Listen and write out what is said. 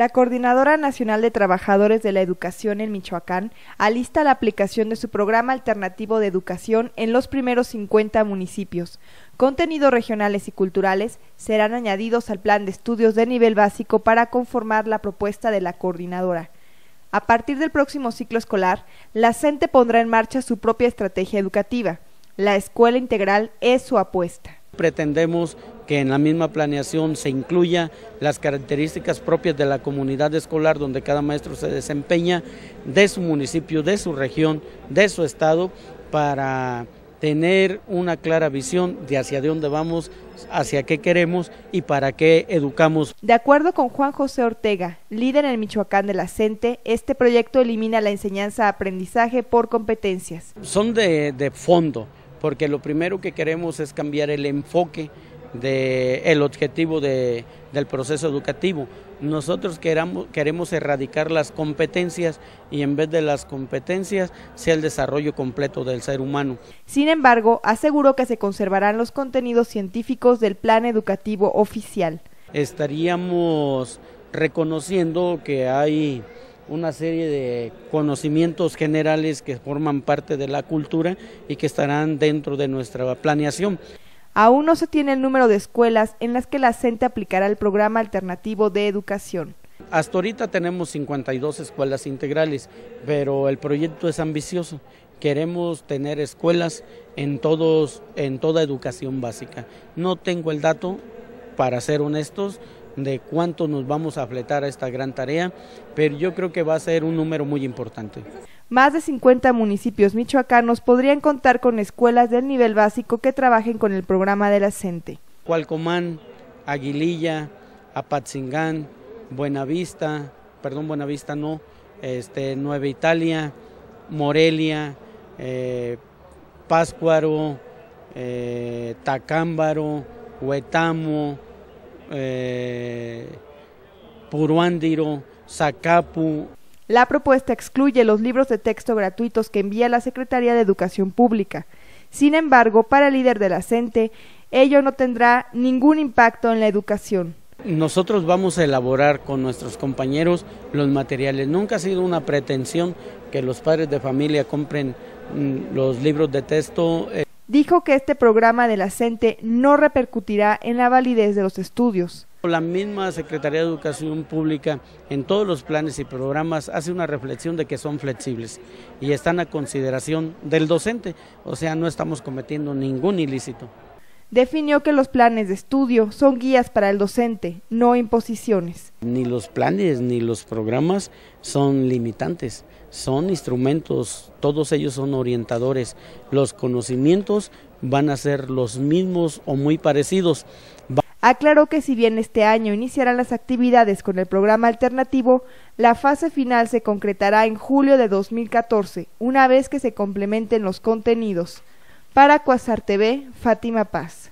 La Coordinadora Nacional de Trabajadores de la Educación en Michoacán alista la aplicación de su programa alternativo de educación en los primeros 50 municipios. Contenidos regionales y culturales serán añadidos al plan de estudios de nivel básico para conformar la propuesta de la coordinadora. A partir del próximo ciclo escolar, la CENTE pondrá en marcha su propia estrategia educativa. La escuela integral es su apuesta. Pretendemos que en la misma planeación se incluya las características propias de la comunidad escolar donde cada maestro se desempeña, de su municipio, de su región, de su estado, para tener una clara visión de hacia dónde vamos, hacia qué queremos y para qué educamos. De acuerdo con Juan José Ortega, líder en Michoacán de la CENTE, este proyecto elimina la enseñanza-aprendizaje por competencias. Son de fondo, porque lo primero que queremos es cambiar el enfoque del objetivo del proceso educativo. Nosotros queremos erradicar las competencias y en vez de las competencias sea el desarrollo completo del ser humano. Sin embargo, aseguró que se conservarán los contenidos científicos del plan educativo oficial. Estaríamos reconociendo que hay una serie de conocimientos generales que forman parte de la cultura y que estarán dentro de nuestra planeación. Aún no se tiene el número de escuelas en las que la CENTE aplicará el programa alternativo de educación. Hasta ahorita tenemos 52 escuelas integrales, pero el proyecto es ambicioso. Queremos tener escuelas en toda educación básica. No tengo el dato, para ser honestos, de cuánto nos vamos a fletar a esta gran tarea, pero yo creo que va a ser un número muy importante. Más de 50 municipios michoacanos podrían contar con escuelas del nivel básico que trabajen con el programa de la CENTE. Cualcomán, Aguililla, Apatzingán, Buenavista no, Nueva Italia, Morelia, Pátzcuaro, Tacámbaro, Huetamo, Puruándiro, Zacapu. La propuesta excluye los libros de texto gratuitos que envía la Secretaría de Educación Pública. Sin embargo, para el líder de la CENTE, ello no tendrá ningún impacto en la educación. Nosotros vamos a elaborar con nuestros compañeros los materiales. Nunca ha sido una pretensión que los padres de familia compren los libros de texto. Dijo que este programa de la CENTE no repercutirá en la validez de los estudios. La misma Secretaría de Educación Pública en todos los planes y programas hace una reflexión de que son flexibles y están a consideración del docente, o sea, no estamos cometiendo ningún ilícito. Definió que los planes de estudio son guías para el docente, no imposiciones. Ni los planes ni los programas son limitantes, son instrumentos, todos ellos son orientadores. Los conocimientos van a ser los mismos o muy parecidos. Aclaró que si bien este año iniciarán las actividades con el programa alternativo, la fase final se concretará en julio de 2014, una vez que se complementen los contenidos. Para Cuasar TV, Fátima Paz.